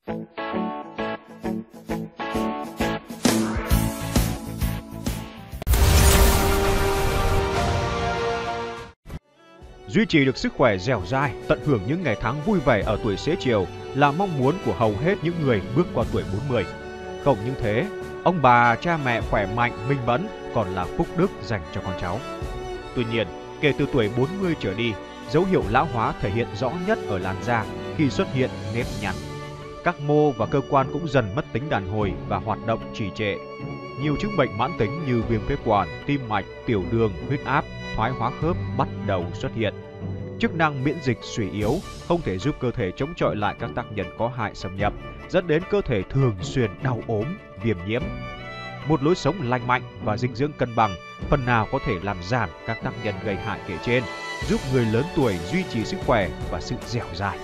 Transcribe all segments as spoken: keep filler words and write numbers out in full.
Duy trì được sức khỏe dẻo dai, tận hưởng những ngày tháng vui vẻ ở tuổi xế chiều là mong muốn của hầu hết những người bước qua tuổi bốn mươi. Không những thế, ông bà, cha mẹ khỏe mạnh, minh mẫn còn là phúc đức dành cho con cháu. Tuy nhiên, kể từ tuổi bốn mươi trở đi, dấu hiệu lão hóa thể hiện rõ nhất ở làn da khi xuất hiện nếp nhăn. Các mô và cơ quan cũng dần mất tính đàn hồi và hoạt động trì trệ. Nhiều chứng bệnh mãn tính như viêm phế quản, tim mạch, tiểu đường, huyết áp, thoái hóa khớp bắt đầu xuất hiện. Chức năng miễn dịch suy yếu không thể giúp cơ thể chống chọi lại các tác nhân có hại xâm nhập, dẫn đến cơ thể thường xuyên đau ốm, viêm nhiễm. Một lối sống lành mạnh và dinh dưỡng cân bằng phần nào có thể làm giảm các tác nhân gây hại kể trên, giúp người lớn tuổi duy trì sức khỏe và sự dẻo dai.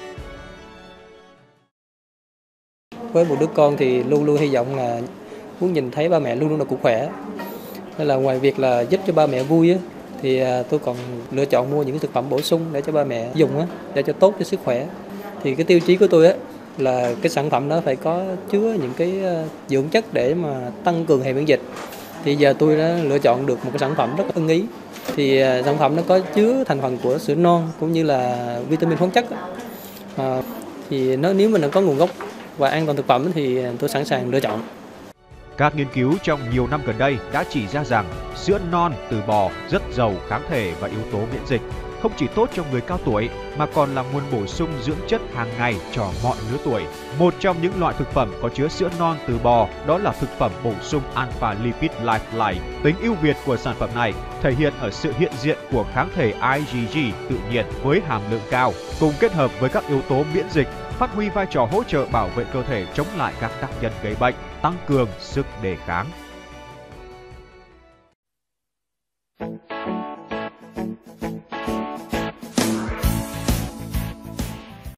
Với một đứa con thì luôn luôn hy vọng là muốn nhìn thấy ba mẹ luôn luôn là cũng khỏe. Nên là ngoài việc là giúp cho ba mẹ vui á, thì tôi còn lựa chọn mua những thực phẩm bổ sung để cho ba mẹ dùng á, để cho tốt cho sức khỏe. Thì cái tiêu chí của tôi á là cái sản phẩm đó phải có chứa những cái dưỡng chất để mà tăng cường hệ miễn dịch. Thì giờ tôi đã lựa chọn được một cái sản phẩm rất ưng ý. Thì sản phẩm nó có chứa thành phần của sữa non cũng như là vitamin khoáng chất. À, thì nó nếu mà nó có nguồn gốc và an toàn thực phẩm thì tôi sẵn sàng lựa chọn. Các nghiên cứu trong nhiều năm gần đây đã chỉ ra rằng sữa non từ bò rất giàu kháng thể và yếu tố miễn dịch, không chỉ tốt cho người cao tuổi mà còn là nguồn bổ sung dưỡng chất hàng ngày cho mọi lứa tuổi. Một trong những loại thực phẩm có chứa sữa non từ bò đó là thực phẩm bổ sung Alpha Lipid Lifeline. Tính ưu việt của sản phẩm này thể hiện ở sự hiện diện của kháng thể i gê giê tự nhiên với hàm lượng cao, cùng kết hợp với các yếu tố miễn dịch, phát huy vai trò hỗ trợ bảo vệ cơ thể chống lại các tác nhân gây bệnh, tăng cường sức đề kháng.